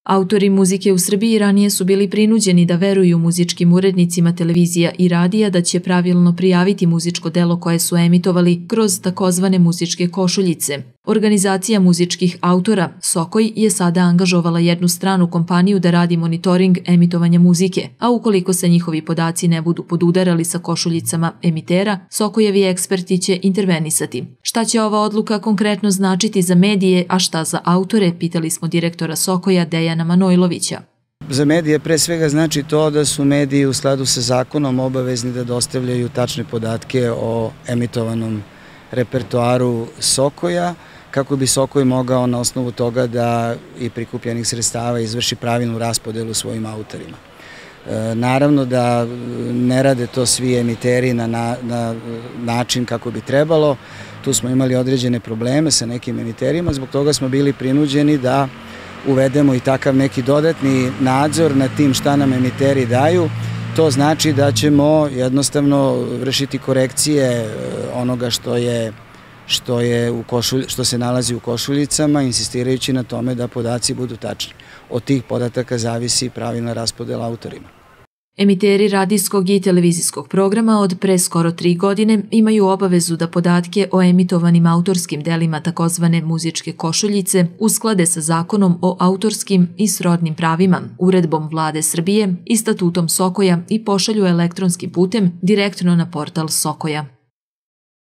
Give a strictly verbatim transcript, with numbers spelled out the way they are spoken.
Autori muzike u Srbiji ranije su bili prinuđeni da veruju muzičkim urednicima televizija i radija da će pravilno prijaviti muzičko delo koje su emitovali kroz takozvane muzičke košuljice. Organizacija muzičkih autora, Sokoj, je sada angažovala jednu stranu kompaniju da radi monitoring emitovanja muzike, a ukoliko se njihovi podaci ne budu podudarali sa košuljicama emitera, Sokojevi eksperti će intervenisati. Šta će ova odluka konkretno značiti za medije, a šta za autore, pitali smo direktora Sokoja Dejana Manojlovića. Za medije pre svega znači to da su mediji u skladu sa zakonom obavezni da dostavljaju tačne podatke o emitovanom repertoaru Sokoja, kako bi Sokoj mogao na osnovu toga da i prikupljenih sredstava izvrši pravilnu raspodelu svojim autorima. E, naravno da ne rade to svi emiteri na, na, na način kako bi trebalo. Tu smo imali određene probleme sa nekim emiterima, zbog toga smo bili prinuđeni da uvedemo i takav neki dodatni nadzor nad tim šta nam emiteri daju. To znači da ćemo jednostavno vršiti korekcije onoga što je što je u košulj, što se nalazi u košuljicama, insistirajući na tome da podaci budu tačni. Od tih podataka zavisi pravilna raspodela autorima. Emiteri radijskog i televizijskog programa od pre skoro tri godine imaju obavezu da podatke o emitovanim autorskim delima takozvane muzičke košuljice usklade sa zakonom o autorskim i srodnim pravima, uredbom Vlade Srbije i statutom Sokoja i pošalju elektronskim putem direktno na portal Sokoja.